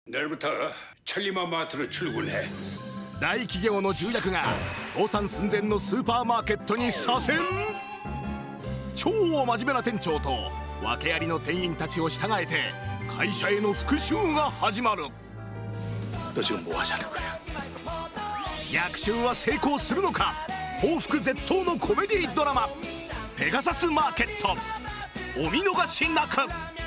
내일부터 천리마마트로 출근해. 大企業の重役が倒産寸前のスーパーマーケットに左遷。超真面目な店長と訳ありの店員たちを従えて会社への復讐が始まる。 너 지금 뭐 하자는 거야? 逆襲は成功するのか。報復絶倒のコメディドラマ「ペガサスマーケット」お見逃しなく。